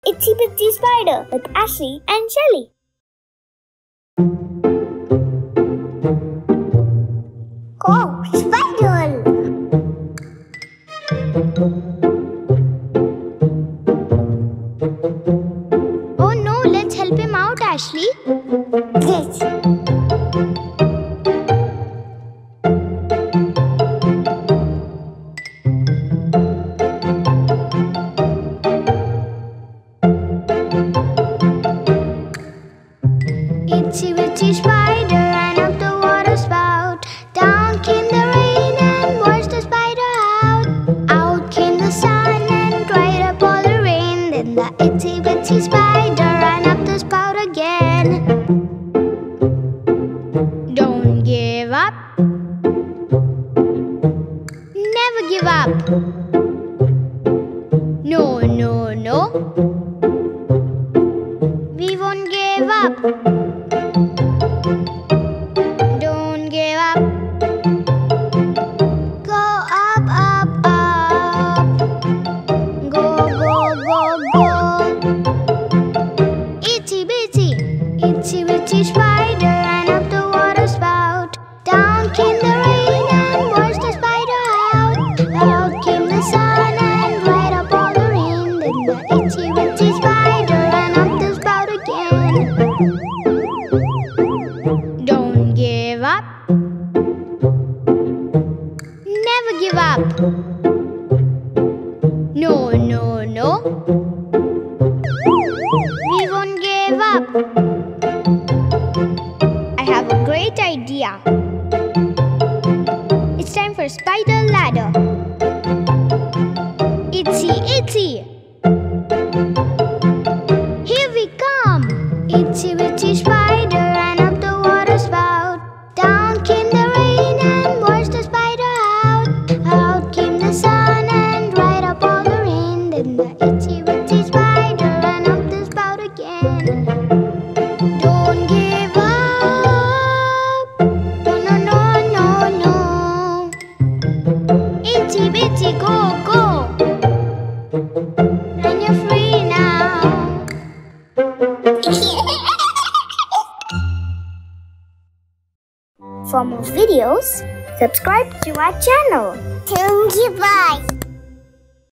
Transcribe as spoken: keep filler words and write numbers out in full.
Itsy Bitsy Spider with Ashley and Shelly. Go, Spider! Oh no, let's help him out, Ashley. Yes. Itsy bitsy spider ran up the water spout. Down came the rain and washed the spider out. Out came the sun and dried up all the rain. Then the itsy bitsy spider ran up the spout again. Don't give up. Never give up. No, no, no. We won't give up. Don't give up. Go up, up, up. Go, go, go, go. Itsy bitsy, itsy bitsy spider ran up the water spout. Down came the rain and washed the spider out. Out came the sun and dried up all the rain. Then the itsy bitsy spider ran up the spout again. Don't give up. Never give up. No, no, no. We won't give up. I have a great idea. It's time for spider ladder. Itsy, itsy. Here we come. Itsy bitsy spider ran up the water spout. Down came the rain and washed the spider out. Out came the sun and dried up all the rain. Then the itsy bitsy spider ran up the spout again. Don't give up. No, no, no, no, no. Itsy bitsy, go, go. And you're free now. For more videos, subscribe to our channel. Thank you, bye.